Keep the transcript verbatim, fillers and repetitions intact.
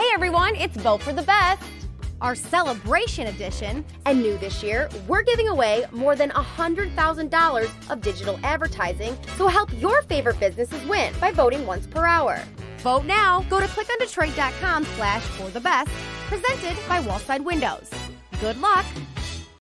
everyone, it's Vote for the Best, our celebration edition. And new this year, we're giving away more than one hundred thousand dollars of digital advertising, so help your favorite businesses win by voting once per hour. Vote now. Go to click on detroit dot com slash for the best, presented by Wallside Windows. Good luck.